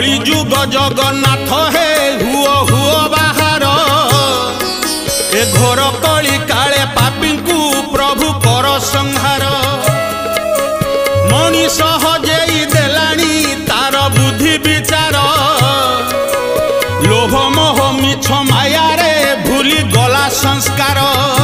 कली जुग जगन्नाथ हे हुओ हुओ बाहर ए घोर कली काले पापी को प्रभु कर संहार मनीष हजेई देलानी तार बुद्धि विचार लोभ मोह मिछ माया रे भूली गला संस्कार।